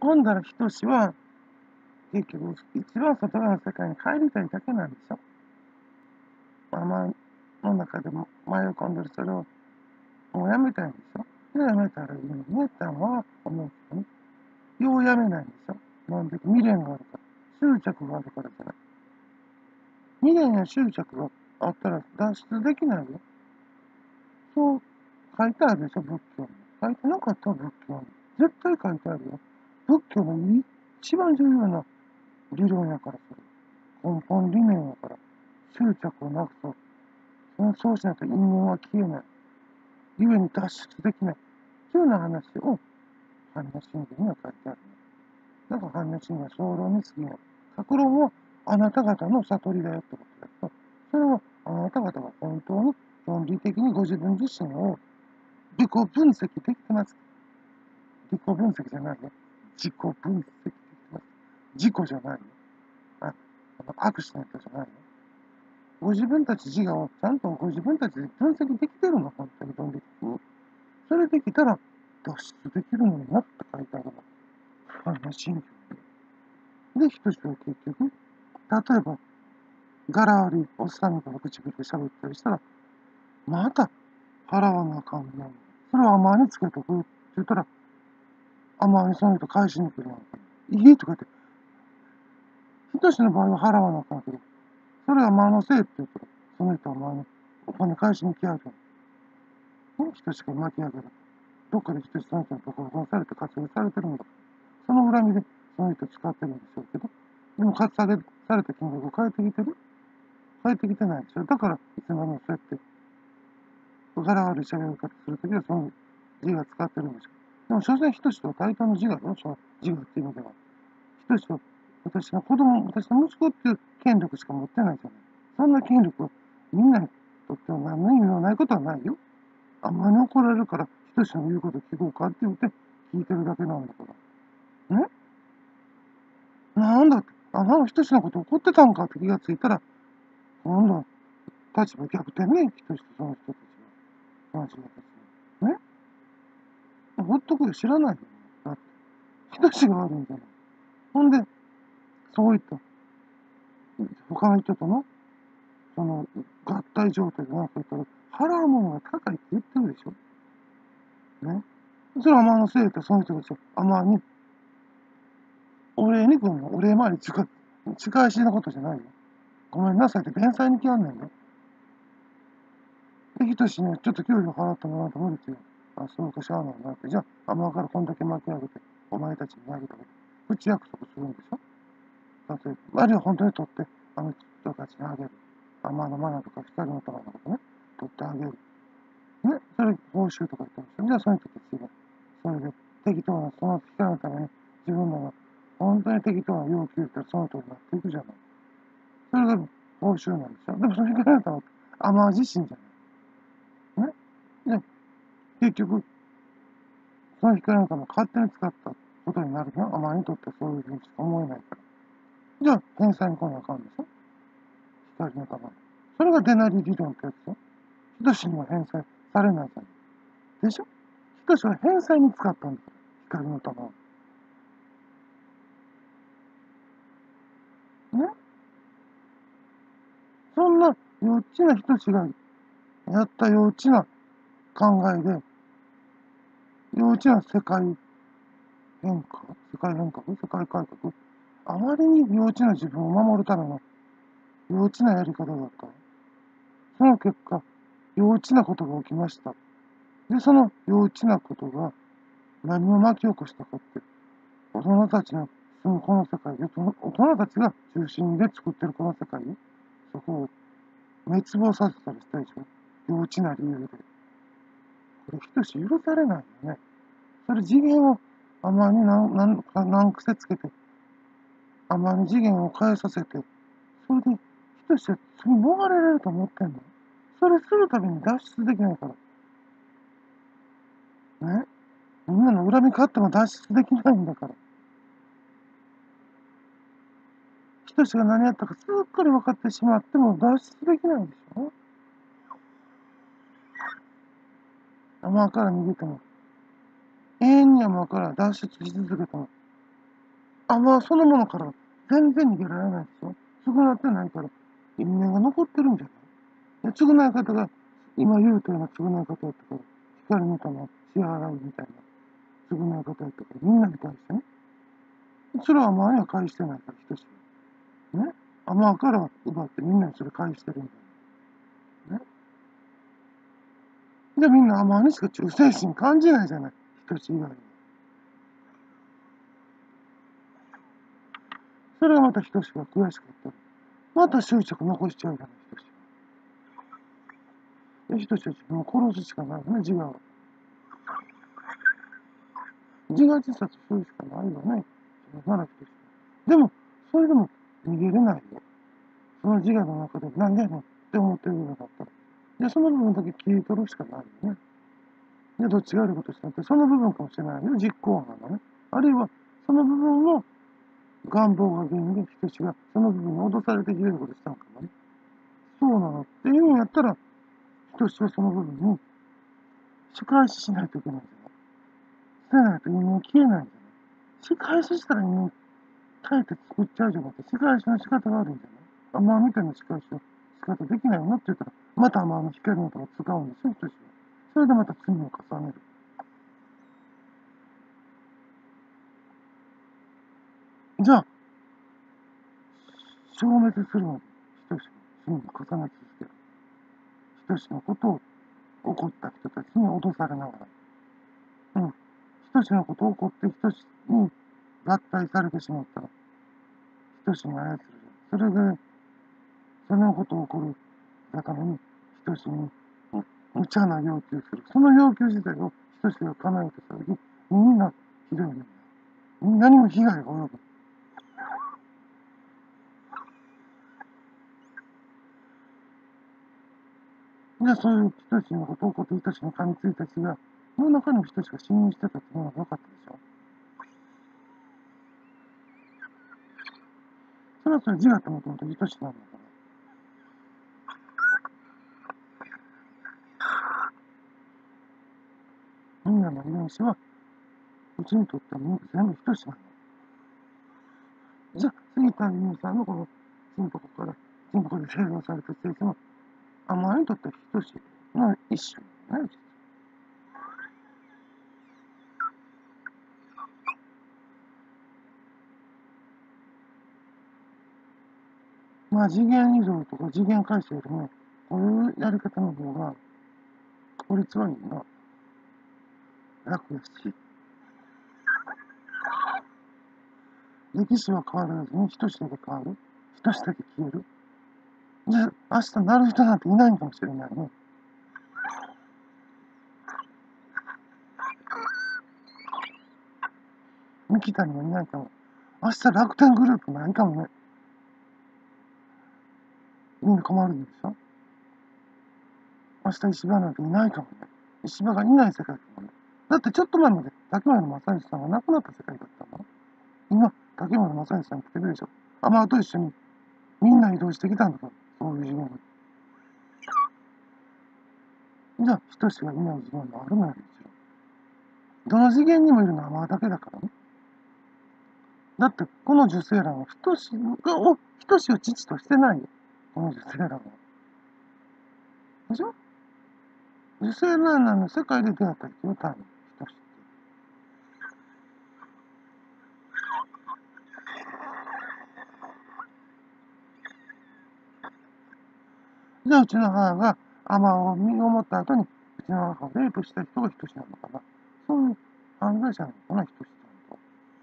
ほんだら人志は、結局、一番外側の世界に帰りたいだけなんでしょ。の中でも迷い込んでるそれを、もうやめたいんでしょ。で、やめたらいいのにねっては思うけどね。ようやめないんでしょ。なんで未練があるから。執着があるからじゃない。未練や執着があったら脱出できないよ。そう書いてあるでしょ、仏教に。書いてなかった仏教に。絶対書いてあるよ。仏教の一番重要な理論やから、それ。根本理念やから。執着をなくそう。そうしないと因縁は消えない。故に脱出できない。というような話を、般若心経には書いてある。だから般若心経は総論に過ぎない。格論はあなた方の悟りだよってことだけど、それはあなた方が本当に論理的にご自分自身を自己分析できてます。自己分析じゃないよ。自己分析できてます。自己じゃないよ。アクシデントじゃないよ。ご自分たち自我をちゃんとご自分たちで分析できてるの、本当に論理的に。それできたら脱出できるのになって書いてあるの。心境で、人志は結局、例えば、柄悪いおっさんみたいな口で喋ったりしたら、また払わなあかんの。それを甘につけとくって言ったら、甘にその人返しに来るやんか。いいとか言って、人志の場合は払わなあかんけど、それは甘のせいって言ったら、その人は甘にお金返しに来やるやん。人志が巻き上げる。どっかで人志その人のところをされて活用されてるんだ。その恨みでその人使ってるんでしょうけど、でも活上げされた金額を変えてきてる変えてきてないでしょ。だから、いつまでもそうやって、柄悪い喋り方するときはその自我使ってるんでしょ。でも、所詮人志と対等の自我よ、その自我っていう意味では。人志と私の子供、私の息子っていう権力しか持ってないじゃない。そんな権力をみんなにとっては何の意味もないことはないよ。あんまり怒られるから、人志の言うこと聞こうかって言って聞いてるだけなんだから。ね、なんだって、あの人志のこと怒ってたんかって気がついたら、今度は立場逆転ね、人志とその人たちが。マジでね。ほっとくよ、知らないよ。だって、人志が悪いんじゃない。ほんで、そういった、他の人との、その、合体状態でなんか言ったら、払うものが高いって言ってるでしょ。ね。それは甘のせいとその人たちは甘に、お礼に来るの。お礼回り仕返しのことじゃないよ。ごめんなさいって弁済に来やんねんよ。で、人志ね、ちょっと給料払ってもらうと無理ってよ。あ、そうか、しゃあないなって。じゃあ、甘からこんだけ巻き上げて、お前たちにあげたけど、口約束するんでしょ。例えば、あるいは本当に取って、あの人たちにあげる。天のマナとか光の玉のことね、取ってあげる。ね、それ報酬とか言ってますよ。じゃあ、その人たちが、それで適当な、その光のために自分らが本当に適当な要求ってその通りになっていくじゃない。それが報酬なんですよ。でも、その光の玉って天自身じゃない。ね。で、結局、その光の玉を勝手に使ったことになるのは天にとってそういうふうにしか思えないから。じゃあ、返済に来なあかんでしょ。光の玉。それがデナリ理論ってやつよ。人志には返済されないじゃん。でしょ。人志は返済に使ったんだから、光の玉を。ね。そんな幼稚な人志がやった幼稚な考えで、幼稚な世界変化、世界変革、世界改革、あまりに幼稚な自分を守るための幼稚なやり方だった。その結果、幼稚なことが起きました。で、その幼稚なことが何を巻き起こしたかって、大人たちの住むこの世界で、大人たちが中心で作ってるこの世界よ。そこを滅亡させたりしたでしょ。幼稚な理由で。これ、人し許されないよね。それ次元をあまり何癖つけて、あまり次元を変えさせて、それで人して罪逃れられると思ってんの。それするたびに脱出できないから。ね。みんなの恨み勝っても脱出できないんだから。人志が何やったかすっかり分かってしまっても脱出できないでしょ。山から逃げても、永遠に山から脱出し続けても、 そのものから全然逃げられないでしょ。償ってないから、因縁が残ってるんじゃない。償い方が、今言うたような償い方やったから、光の玉支払いみたいな償い方やったから、みんなに対してね。それはには返してないから、等しい。ね。から奪ってみんなにそれ返してるんだよ。ね。じゃあみんなにしか忠誠心感じないじゃない。等しい以外に。それはまた等しが悔しかったり。また執着残しちゃうじゃない、等しが。で、等しは自分を殺すしかないよね、自我を。自我自殺するしかないよね。なら等しい。でも、それでも逃げれないよ。その自我の中で何でやねんって思ってるようだったら。で、その部分だけ切り取るしかないよね。で、どっちが悪いことしたって、その部分かもしれないよ、実行犯がね。あるいは、その部分の願望が原因で、人志がその部分に脅されてひどいことしたのかもね。そうなのっていうんやったら、人志はその部分に仕返ししないといけないんじゃない。そうないと因縁消えないんじゃない。仕返ししたら因縁耐えて作っちゃうじゃなくて、仕返しの仕方があるんじゃない。みたいな仕返しの仕方できないのって言ったら、また光のとか使うんですよ、人志は。それでまた罪を重ねる。じゃあ、消滅するのに、等しの罪を重ね続ける。等しのことを怒った人たちに脅されながら、等しのことを怒って等しに脱退されてしまったら、等しに操る。それで、そのことを起こるがために、等しに無茶な要求する。その要求自体を等しが叶えてたとき、みんなひどい目になる。みんなにも被害が及ぶ。じゃあそういう人たちのことを怒って人たちの噛みついたちが、世の中の人たちが信任してたっていうのが良かったでしょ。それはそれ自我ってもともと人しなんだから。みんなの遺伝子は、うちにとっては全部等しなんだ。じゃあ、杉田優さんのこのチンポコで製造された製品は、にとっては等しいの一種なんだね。次元移動とか次元回収よりも、こういうやり方の方が、効率はいいな。楽やし、歴史は変わらずに等しだけ変わる。等しだけ消える。じゃあ、明日なる人なんていないかもしれないね。三木谷はいないかも。明日楽天グループないかもね。みんな困るんでしょ。明日石破なんていないかもね。石破がいない世界かもね。だってちょっと前まで竹村正義さんが亡くなった世界だったの。今、竹村正義さん来てるでしょ。と一緒にみんな移動してきたんだから、そういう次元に。じゃあ、人しがいない次元もあるのよ、もちろん。どの次元にもいるのはだけだからね。だって、この受精卵は人しを父としてないよ。この受精卵は。でしょ。受精卵の世界で出会った人よ、多分、人し。じゃあ、うちの母がを身ごもった後に、うちの母をレイプした人が人しなのかな。そういう犯罪者なのかな、人しさんと。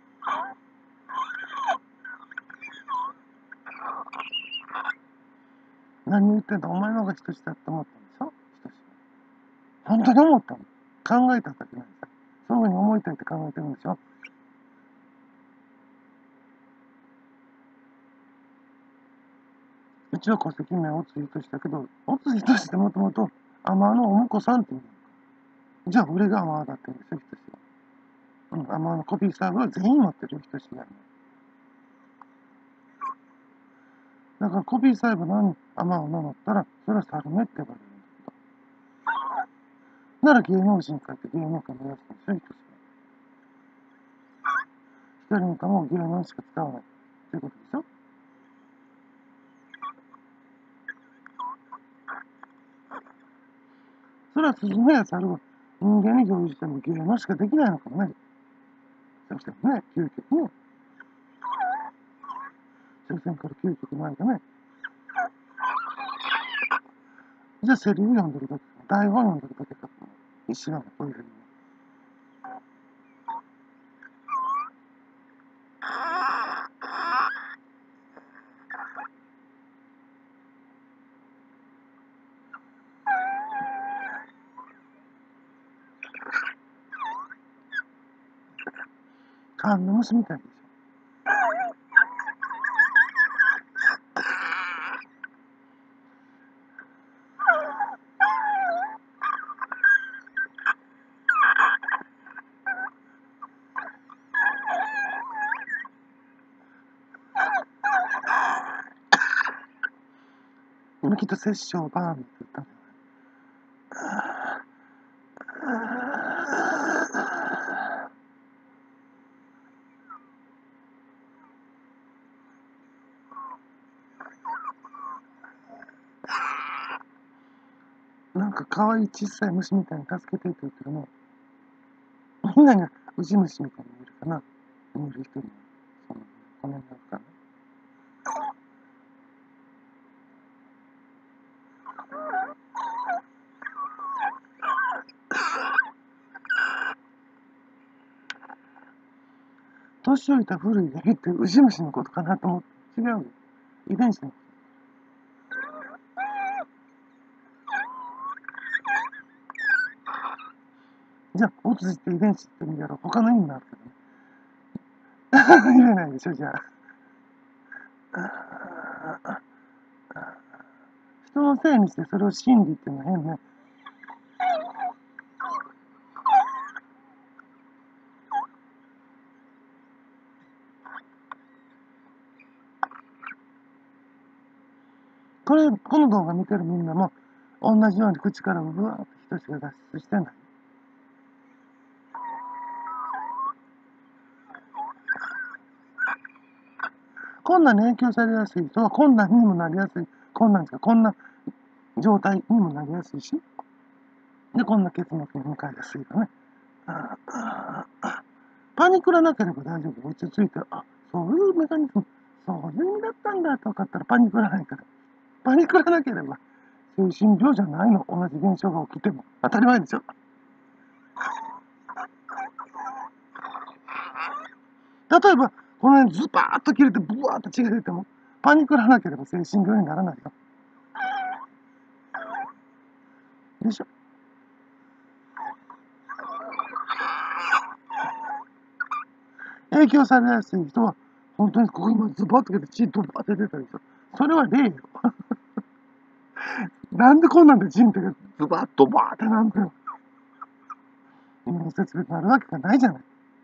何言ってんだ、お前の方が人しだって思ったんでしょ、人し。本当に思ったの。考えただけなんですよ。そういうふうに思いたいって考えてるんでしょ。うちは戸籍名をツイートしたけど、おついとしてもともと、のお婿さんっていうの。じゃあ、俺がだって言うんですよ、人しは。のコピーサーブは全員持ってる人しが。だからコピーサーブのにを名乗ったら、それはサルメって呼ばれるんだけど。なら芸能人かって芸能界目指すんですよ、人しは。 光の玉を芸能にしか使わないということでしょ。それはスズメや猿は人間に共有しても芸能しかできないのかもね。そしてね、究極ね、初戦から究極の間ね。じゃあセリフ読んでるだけ、台本読んでるだけか。一緒なの、こういうふうに。缶の虫みたいでしょ。今きっと殺生バーンって言ったんだよ。なんか可愛い小さい虫みたいに助けてって言ってるの。みんながウジ虫みたいに見えるかな。見える人には。そのこの辺になるかな。年老いた古いヘビってウジ虫のことかなと思って。違うよ。遺伝子の。じゃあ、オツジって遺伝子って意味だろう。他の意味もあるけどね。言えないでしょ、じゃあ。人のせいにしてそれを真理っていうのは変ね。この動画見てるみんなも同じように口からうわーって人しか脱出してない。困難に影響されやすい人は困難にもなりやすい。困難ですか、こんな状態にもなりやすいし。で、こんな結末に向かいやすいよね。パニクらなければ大丈夫。落ち着いて、あ、そういうメカニズム、そういう意味だったんだと分かったらパニクらないから。パニクらなければ精神病じゃないの。同じ現象が起きても。当たり前でしょ。例えば、この辺ズバーッと切れて、ブワーッと血が出ても、パニクらなければ精神病にならないよ。でしょ。影響されやすい人は、本当にここ今ズバッと切れて血ドバーって出たでしょ。それは例よ。なんでこんなんで人ってズバッドバーってなんて今の説明になるわけがないじゃない。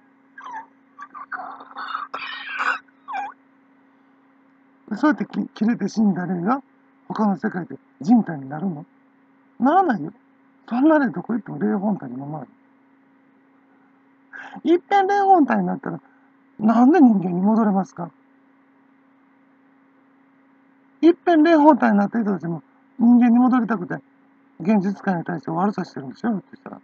そうやって切れて死んだ例が他の世界で人体になるの？ならないよ。そんな例どこ行っても霊本体にままある。いっぺん霊本体になったらなんで人間に戻れますか？いっぺん霊本体になった人たちも人間に戻りたくて現実界に対して悪さしてるんでしょ。ひょっとしたら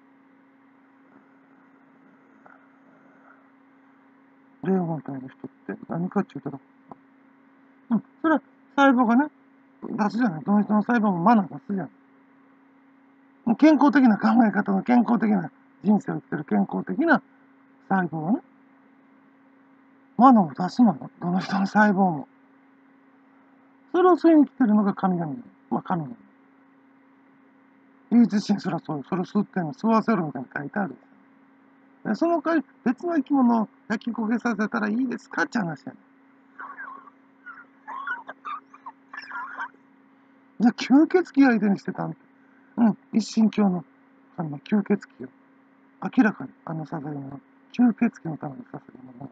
霊本体の人って何かって言ったら、それは細胞がね出すじゃない。どの人の細胞もマナー出すじゃない。健康的な考え方の健康的な人生を生きてる健康的な細胞はね、マナーを出すのよ。どの人の細胞も。それを吸いに来てるのが神々。神々。唯一神すらそう、それを吸ってんの、吸わせるみたいに書いてある。でその代わり、別の生き物を焼き焦げさせたらいいですかって話やねん。じゃあ、吸血鬼相手にしてたん？一神教の神は吸血鬼を。明らかに捧げ物。吸血鬼のために捧げ物。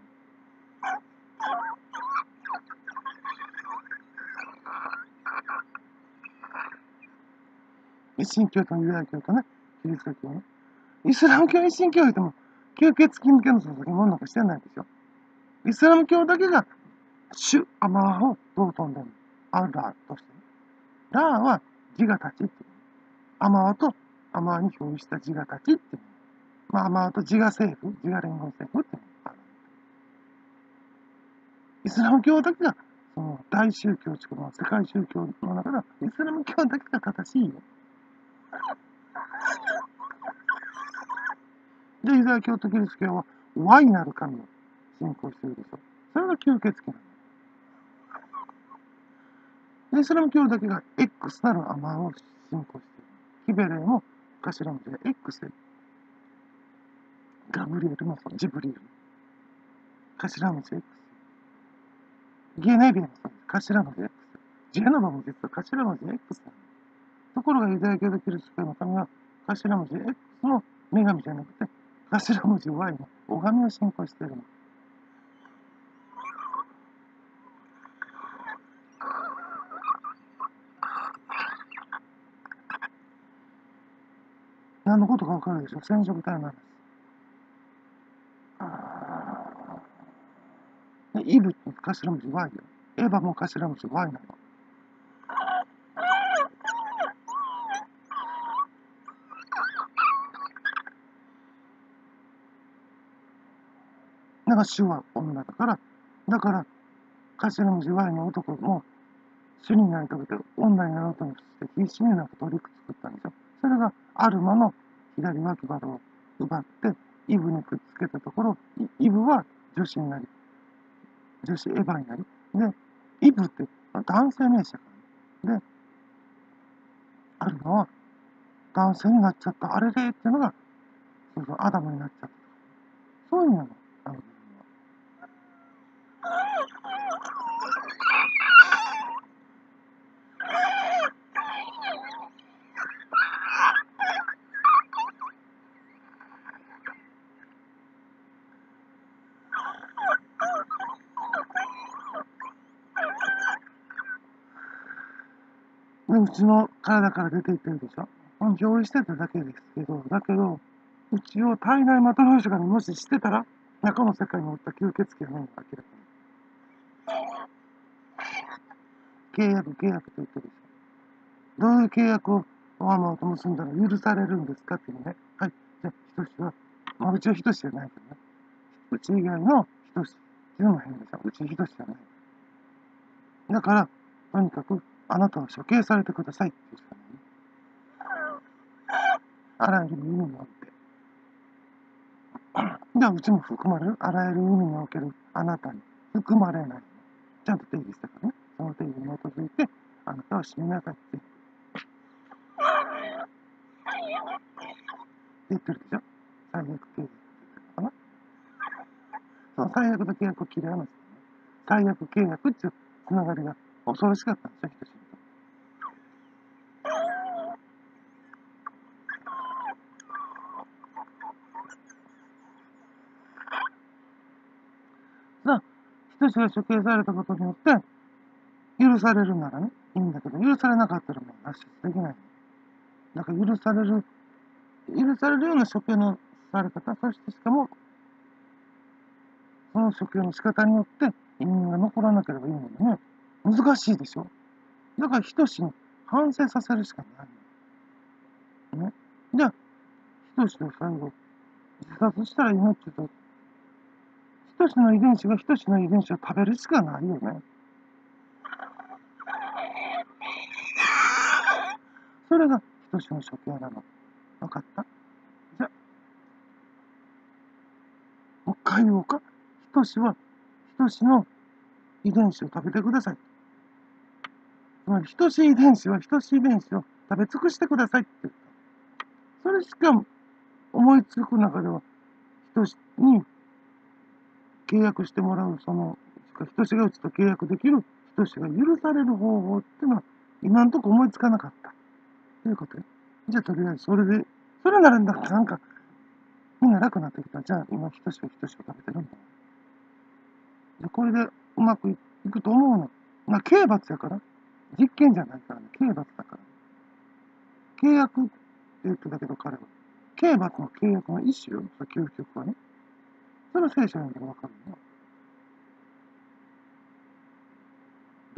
一神教とユダヤ教とね、キリスト教ね。イスラム教一神教言っても、吸血鬼向けの捧げ物なんかしてないでしょ。 イスラム教だけが主アマーをどう飛んでるの？アッラーとしてね。ラーは自我たちっていう。アマーとアマーに表示した自我たちっていう。まあ、アマーと自我政府、自我連合政府っていうのがある。イスラム教だけが、その大宗教地区の世界宗教の中で、イスラム教だけが正しいよ。で、ユダヤ教とキリスト教は Y なる神を信仰しているでしょ。それが吸血鬼なの。で、イスラム教だけが X なるアマーを信仰している。キベレーも頭文字で X で、ガブリエルもジブリエル。頭文字 X。ゲネビアもそうです。頭文字 X。ジェノバも実は頭文字 X なの。ところがユダヤ教とキリスト教の神は頭文字 X の女神じゃなくて、頭文字 Y の拝みを信仰しているの。何のことかわかるでしょ？染色体なんです。でイブって頭文字 Y よ。エヴァも頭文字 Y なの。だから主は女だから、頭文字 Y の男も主になりたくて女になろうとして必死になって取り作ったんですよ。それがアルマの左脇腹を奪ってイブにくっつけたところ、イブは女子になり、女子エヴァになり、で、イブって男性名詞だから、ね。で、アルマは男性になっちゃった、あれれっていうのが、そうそう、アダムになっちゃった。そういう意味なの、あの部分は。で、うちの体から出ていってるでしょ。憑依してただけですけど、うちを体内マトローシカにもししてたら、中の世界におった吸血鬼は何か明らかに。契約と言ってるでしょ。どういう契約をオアマと結んだら許されるんですかっていうね。はい。じゃあ、ひとしは、まあ、うちはひとしじゃないけどね。うち以外のひとし。っていうのも変でしょ。うちひとしじゃない。だから、とにかく、あなたは処刑されてくださいって言うしかない。あらゆる意味において。じゃあ、うちも含まれる。あらゆる意味におけるあなたに含まれない。ちゃんと定義したからね。その定義に基づいて、あなたは死になさいって言ってるでしょ。最悪契約って言ってるのかな。その最悪と契約を切り離して、ね、最悪契約っていうつながりが恐ろしかったんですよ、人知れず。人志が処刑されたことによって、許されるならね、いいんだけど、許されなかったらもう脱出できない。だから許されるような処刑のされ方、そしてしかも、その処刑の仕方によって因縁が残らなければいいのでね、難しいでしょ。だから人志に反省させるしかないの。ね。じゃあ、人志を最後、自殺したら命と、人志の遺伝子が人志の遺伝子を食べるしかないよね。それが人志の処刑なの。分かった？じゃあ、もう一回言おうか。人志は、人志の遺伝子を食べてください。つまり、人志遺伝子は人志遺伝子を食べ尽くしてくださいって言った。それしか思いつく中では、人志に契約してもらう、人志がうちと契約できる人志が許される方法っていうのは、今んとこ思いつかなかった。ということで。じゃあ、とりあえず、それならなんか、みんな楽になってきた。じゃあ、今、人志が人志を食べてるんだ。じゃあ、これでうまくいくと思うの。まあ、刑罰やから。実験じゃないからね。刑罰だから。契約って言ってたけど、彼は。刑罰の契約の一種よ。究極はね。それは聖書読んでわかるの。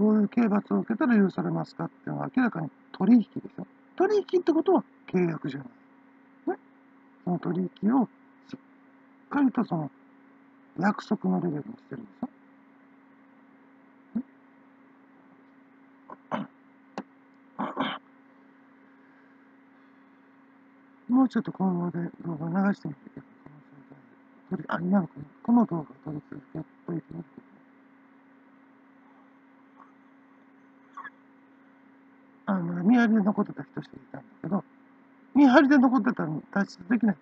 どういう刑罰を受けたら許されますかっていうのは明らかに取引でしょ。取引ってことは契約じゃない。ね。その取引をしっかりとその約束のレベルにしてるんですよ。もうちょっと今後で動画流してみてください。今のこの動画を撮り続けといてみてください。見張りで残ってた人しかいたんだけど、見張りで残ってたのに脱出できない。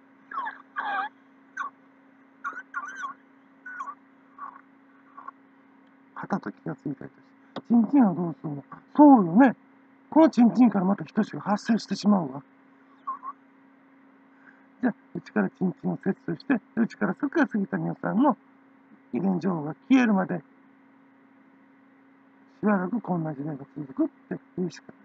旗と気がついたりとして。チンチンをどうするの？そうよね。このチンチンからまた人志が発生してしまうわ。じゃあ、うちからチンチンを切除して、うちからそっから杉谷さんの遺伝情報が消えるまで、しばらくこんな時代が続くっていうしかない。